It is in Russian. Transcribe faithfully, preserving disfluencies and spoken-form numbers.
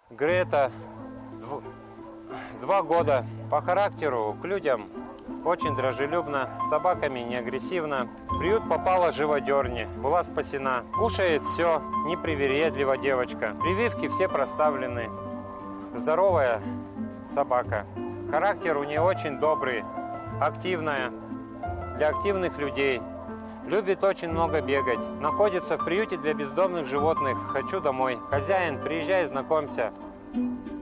Грета, дв... два года. По характеру к людям очень дружелюбна, с собаками не агрессивна. В приют попала живодерни, была спасена. Кушает все, непривередлива девочка. Прививки все проставлены. Здоровая собака. Характер у нее очень добрый, активная, для активных людей. Любит очень много бегать. Находится в приюте для бездомных животных. Хочу домой. Хозяин, приезжай, знакомься.